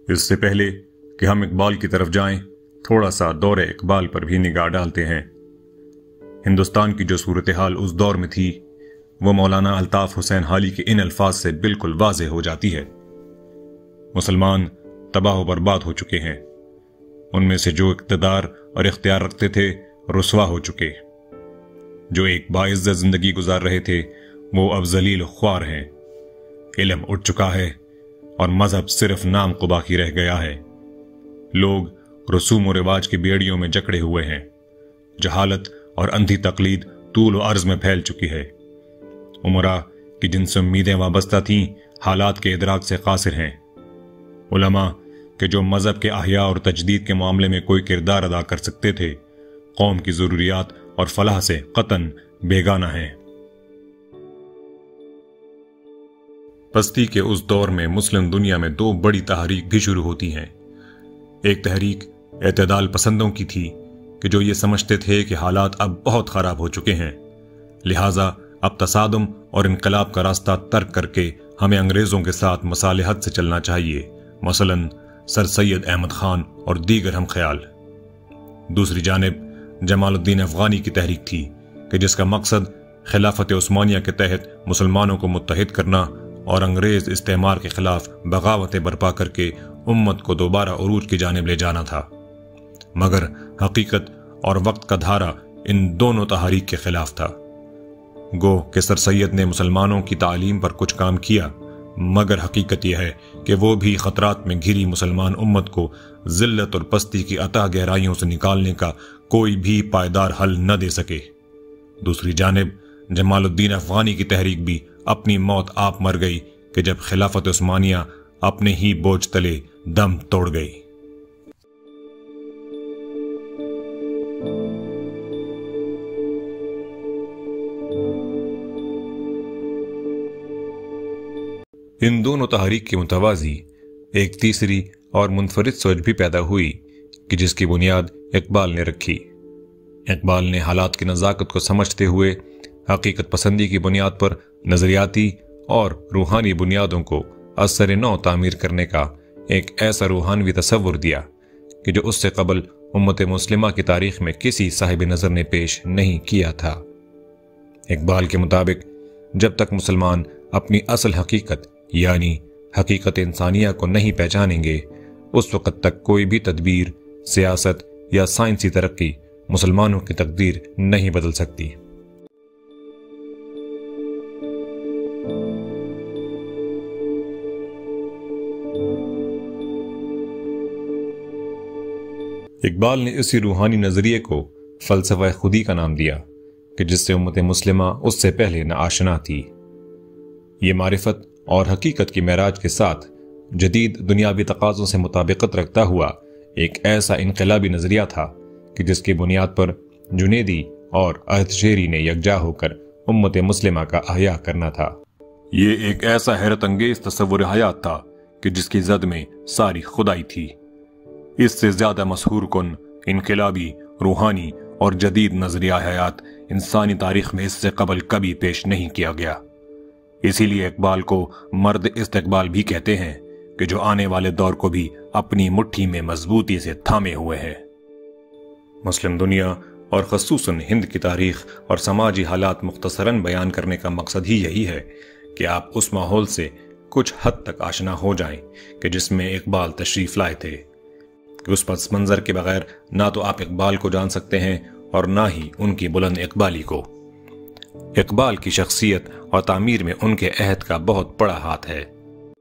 اس سے پہلے کہ ہم اقبال کی طرف جائیں، تھوڑا سا دور اقبال پر بھی نگاہ ڈالتے ہیں۔ ہندوستان کی جو صورتحال اس دور میں تھی وہ مولانا الطاف حسین حالی کے ان الفاظ سے بالکل واضح ہو جاتی ہے۔ مسلمان تباہ و برباد ہو چکے ہیں، ان میں سے جو اقتدار اور اختیار رکھتے تھے رسوا ہو چکے، جو ایک باعزت زندگی گزار رہے تھے وہ اب ذلیل و خوار ہیں، علم اٹھ چکا ہے اور مذہب صرف نام کو باقی رہ گیا ہے، لوگ رسوم و رواج کی بیڑیوں میں جکڑے ہوئے ہیں، جہالت اور اندھی تقلید طول و عرض میں پھیل چکی ہے، امراء کی جن سے امیدیں وابستہ تھیں حالات کے ادراک سے قاصر ہیں، علماء کہ جو مذہب کے احیاء اور تجدید کے معاملے میں کوئی کردار ادا کر سکتے تھے قوم کی ضروریات اور فلاح سے قطعاً بیگانہ ہیں۔ پستی کے اس دور میں مسلم دنیا میں دو بڑی تحریک بھی شروع ہوتی ہیں۔ ایک تحریک اعتدال پسندوں کی تھی کہ جو یہ سمجھتے تھے کہ حالات اب بہت خراب ہو چکے ہیں، لہٰذا اب تصادم اور انقلاب کا راستہ ترک کر کے ہمیں انگریزوں کے ساتھ مصالحت سے چلنا چاہیے، مثلاً سر سید احمد خان اور دیگر ہم خیال۔ دوسری جانب جمال الدین افغانی کی تحریک تھی کہ جس کا مقصد خلافت عثمانیہ کے تحت مسلمانوں کو متحد کرنا اور انگریز استعمار کے خلاف بغاوتیں برپا کر کے امت کو دوبارہ عروج کی جانب لے جانا تھا، مگر حقیقت اور وقت کا دھارا ان دونوں تحریک کے خلاف تھا۔ گو کہ سر سید نے مسلمانوں کی تعلیم پر کچھ کام کیا، مگر حقیقت یہ ہے کہ وہ بھی خطرات میں گھری مسلمان امت کو ذلت اور پستی کی عطا گہرائیوں سے نکالنے کا کوئی بھی پائیدار حل نہ دے سکے۔ دوسری جانب جمال الدین افغانی کی تحریک بھی اپنی موت آپ مر گئی کہ جب خلافت عثمانیہ اپنے ہی بوجھ تلے دم توڑ گئی۔ ان دونوں تحریک کے متوازی ایک تیسری اور منفرد سوچ بھی پیدا ہوئی کہ جس کی بنیاد اقبال نے رکھی۔ اقبال نے حالات کی نزاکت کو سمجھتے ہوئے حقیقت پسندی کی بنیاد پر نظریاتی اور روحانی بنیادوں کو اثر نو تعمیر کرنے کا ایک ایسا روحانوی تصور دیا کہ جو اس سے قبل امت مسلمہ کی تاریخ میں کسی صاحب نظر نے پیش نہیں کیا تھا۔ اقبال کے مطابق جب تک مسلمان اپنی اصل حقیقت یعنی حقیقت انسانیہ کو نہیں پہچانیں گے اس وقت تک کوئی بھی تدبیر، سیاست یا سائنسی ترقی مسلمانوں کی تقدیر نہیں بدل سکتی۔ اقبال نے اسی روحانی نظریے کو فلسفہ خودی کا نام دیا کہ جس سے امت مسلمہ اس سے پہلے نہ آشنا تھی۔ یہ معرفت اور حقیقت کی معراج کے ساتھ جدید دنیاوی تقاضوں سے مطابقت رکھتا ہوا ایک ایسا انقلابی نظریہ تھا کہ جس کی بنیاد پر جنیدی اور ارتشیری نے یکجا ہو کر امت مسلمہ کا احیاء کرنا تھا۔ یہ ایک ایسا حیرت انگیز تصور حیات تھا کہ جس کی زد میں ساری خدائی تھی۔ اس سے زیادہ مسحور کن، انقلابی، روحانی اور جدید نظریہ حیات انسانی تاریخ میں اس سے قبل کبھی پیش نہیں کیا گیا۔ اسی لیے اقبال کو مرد استقبال بھی کہتے ہیں کہ جو آنے والے دور کو بھی اپنی مٹھی میں مضبوطی سے تھامے ہوئے ہیں۔ مسلم دنیا اور خصوصاً ہند کی تاریخ اور سماجی حالات مختصراً بیان کرنے کا مقصد ہی یہی ہے کہ آپ اس ماحول سے کچھ حد تک آشنا ہو جائیں کہ جس میں اقبال تشریف لائے تھے، کہ اس پس منظر کے بغیر نہ تو آپ اقبال کو جان سکتے ہیں اور نہ ہی ان کی بلند اقبالی کو۔ اقبال کی شخصیت اور تعمیر میں ان کے عہد کا بہت بڑا ہاتھ ہے۔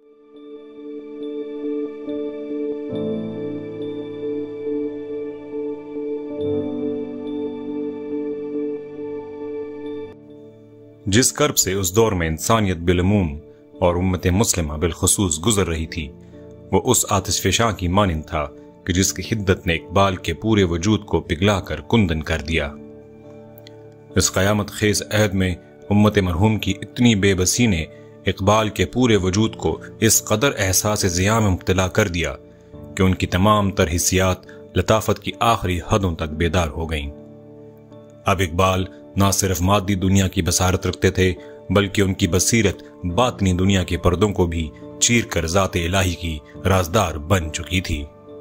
جس کرب سے اس دور میں انسانیت بالعموم اور امت مسلمہ بالخصوص گزر رہی تھی وہ اس آتش فشاں کی مانند تھا کہ جس کی حدت نے اقبال کے پورے وجود کو پگھلا کر کندن کر دیا۔ اس قیامت خیز عہد میں امت مرحوم کی اتنی بے بسی نے اقبال کے پورے وجود کو اس قدر احساس ضیاء میں مبتلا کر دیا کہ ان کی تمام تر حسیات لطافت کی آخری حدوں تک بیدار ہو گئیں۔ اب اقبال نہ صرف مادی دنیا کی بصارت رکھتے تھے بلکہ ان کی بصیرت باطنی دنیا کے پردوں کو بھی چیر کر ذات الہی کی رازدار بن چکی تھی۔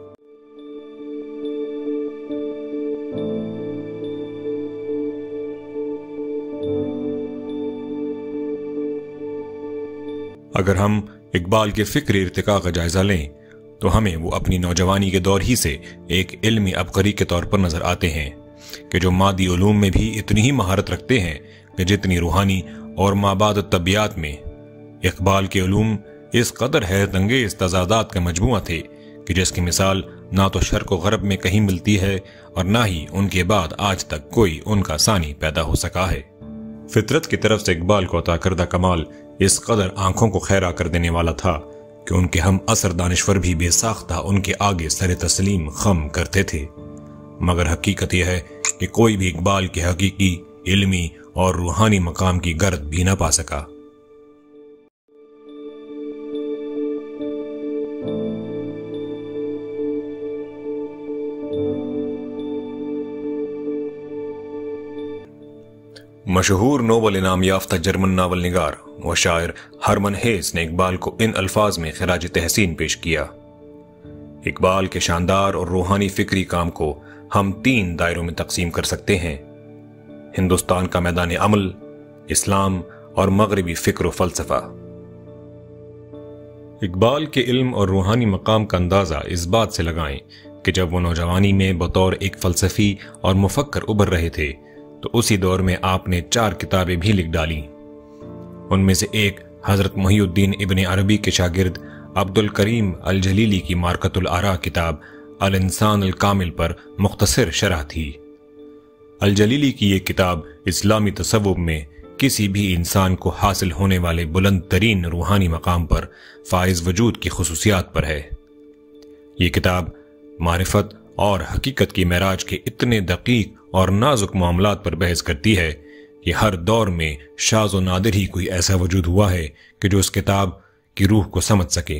اگر ہم اقبال کے فکری ارتقاء کا جائزہ لیں تو ہمیں وہ اپنی نوجوانی کے دور ہی سے ایک علمی عبقری کے طور پر نظر آتے ہیں کہ جو مادی علوم میں بھی اتنی ہی مہارت رکھتے ہیں کہ جتنی روحانی اور مابعد الطبیعات میں۔ اقبال کے علوم اس قدر حیرت انگیز تضادات کا مجموعہ تھے کہ جس کی مثال نہ تو شرق و غرب میں کہیں ملتی ہے اور نہ ہی ان کے بعد آج تک کوئی ان کا ثانی پیدا ہو سکا ہے۔ فطرت کی طرف سے اقبال کو عطا کردہ کمال اس قدر آنکھوں کو خیرہ کر دینے والا تھا کہ ان کے ہم عصر دانشور بھی بے ساختہ ان کے آگے سر تسلیم خم کرتے تھے، مگر حقیقت یہ ہے کہ کوئی بھی اقبال کے حقیقی علمی اور روحانی مقام کی گرد بھی نہ پا سکا۔ مشہور نوبل انعام یافتہ جرمن ناول نگار و شاعر ہرمن ہیس نے اقبال کو ان الفاظ میں خراج تحسین پیش کیا: اقبال کے شاندار اور روحانی فکری کام کو ہم 3 دائروں میں تقسیم کر سکتے ہیں: ہندوستان کا میدان عمل، اسلام اور مغربی فکر و فلسفہ۔ اقبال کے علم اور روحانی مقام کا اندازہ اس بات سے لگائیں کہ جب وہ نوجوانی میں بطور ایک فلسفی اور مفکر ابھر رہے تھے تو اسی دور میں آپ نے 4 کتابیں بھی لکھ ڈالیں۔ ان میں سے ایک حضرت محی الدین ابن عربی کے شاگرد عبد الکریم الجلیلی کی مارکۃ الآراء کتاب الانسان الکامل پر مختصر شرح تھی۔ الجلیلی کی یہ کتاب اسلامی تصوف میں کسی بھی انسان کو حاصل ہونے والے بلند ترین روحانی مقام پر فائز وجود کی خصوصیات پر ہے۔ یہ کتاب معرفت اور حقیقت کی معراج کے اتنے دقیق اور نازک معاملات پر بحث کرتی ہے کہ ہر دور میں شاذ و نادر ہی کوئی ایسا وجود ہوا ہے کہ جو اس کتاب کی روح کو سمجھ سکے۔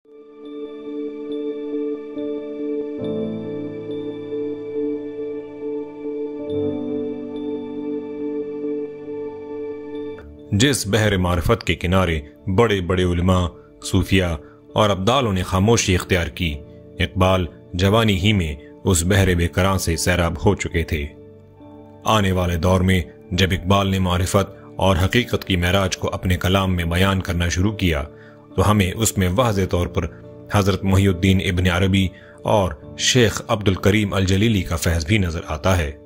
جس بحر معرفت کے کنارے بڑے بڑے علماء، صوفیاء اور ابدالوں نے خاموشی اختیار کی، اقبال جوانی ہی میں اس بحر بے کراں سے سیراب ہو چکے تھے۔ آنے والے دور میں جب اقبال نے معرفت اور حقیقت کی معراج کو اپنے کلام میں بیان کرنا شروع کیا تو ہمیں اس میں واضح طور پر حضرت محی الدین ابن عربی اور شیخ عبد الکریم الجلیلی کا فیض بھی نظر آتا ہے۔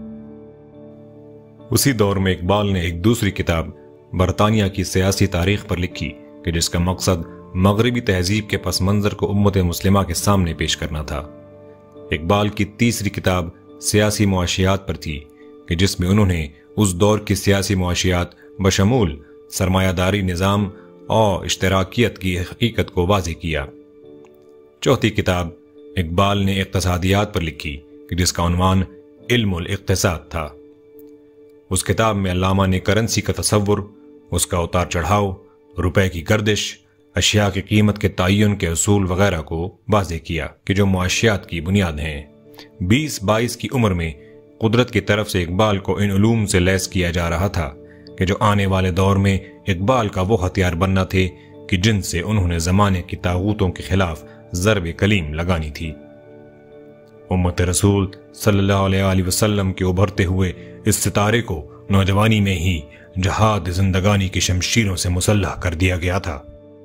اسی دور میں اقبال نے ایک دوسری کتاب برطانیہ کی سیاسی تاریخ پر لکھی کہ جس کا مقصد مغربی تہذیب کے پس منظر کو امت مسلمہ کے سامنے پیش کرنا تھا۔ اقبال کی تیسری کتاب سیاسی معاشیات پر تھی کہ جس میں انہوں نے اس دور کی سیاسی معاشیات بشمول سرمایہ داری نظام اور اشتراکیت کی حقیقت کو واضح کیا۔ چوتھی کتاب اقبال نے اقتصادیات پر لکھی کہ جس کا عنوان علم الاقتصاد تھا۔ اس کتاب میں علامہ نے کرنسی کا تصور، اس کا اتار چڑھاؤ، روپے کی گردش، اشیاء کی قیمت کے تعین کے اصول وغیرہ کو واضح کیا کہ جو معاشیات کی بنیاد ہیں۔ 20-22 کی عمر میں قدرت کی طرف سے اقبال کو ان علوم سے لیس کیا جا رہا تھا کہ جو آنے والے دور میں اقبال کا وہ ہتھیار بننا تھے کہ جن سے انہوں نے زمانے کی طاغوتوں کے خلاف ضرب کلیم لگانی تھی۔ امت رسول صلی اللہ علیہ وسلم کے ابھرتے ہوئے اس ستارے کو نوجوانی میں ہی جہاد زندگانی کی شمشیروں سے مسلح کر دیا گیا تھا۔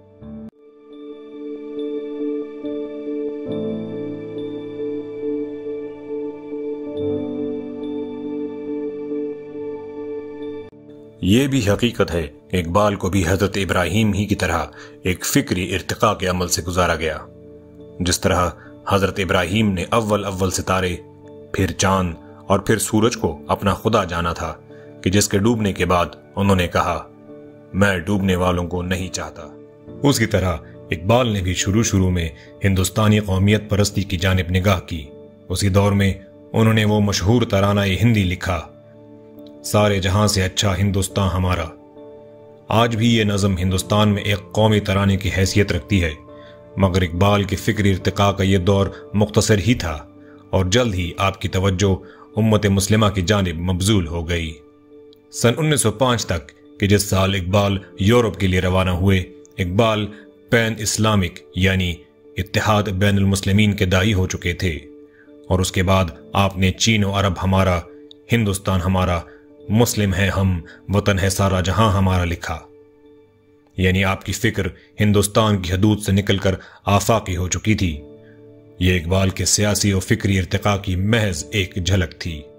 یہ بھی حقیقت ہے کہ اقبال کو بھی حضرت ابراہیم ہی کی طرح ایک فکری ارتقاء کے عمل سے گزارا گیا۔ جس طرح حضرت ابراہیم نے اول ستارے، پھر چاند اور پھر سورج کو اپنا خدا جانا تھا کہ جس کے ڈوبنے کے بعد انہوں نے کہا میں ڈوبنے والوں کو نہیں چاہتا، اسی طرح اقبال نے بھی شروع میں ہندوستانی قومیت پرستی کی جانب نگاہ کی۔ اسی دور میں انہوں نے وہ مشہور ترانہ ہندی لکھا، سارے جہاں سے اچھا ہندوستان ہمارا۔ آج بھی یہ نظم ہندوستان میں ایک قومی ترانے کی حیثیت رکھتی ہے، مگر اقبال کے فکری ارتقاء کا یہ دور مختصر ہی تھا اور جلد ہی آپ کی توجہ امت مسلمہ کی جانب مبذول ہو گئی۔ سن 1905 تک کہ جس سال اقبال یورپ کے لیے روانہ ہوئے، اقبال پین اسلامک یعنی اتحاد بین المسلمین کے داعی ہو چکے تھے، اور اس کے بعد آپ نے چین و عرب ہمارا، ہندوستان ہمارا، مسلم ہیں ہم، وطن ہے سارا جہاں ہمارا لکھا۔ یعنی آپ کی فکر ہندوستان کی حدود سے نکل کر آفاقی ہو چکی تھی۔ یہ اقبال کے سیاسی و فکری ارتقاء کی محض ایک جھلک تھی۔